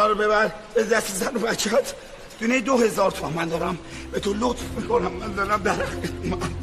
اینا رو ببر به دست زن و بچه‌ت. دونه 2000 تومان من دارم به تو لطف میکنم، من دارم در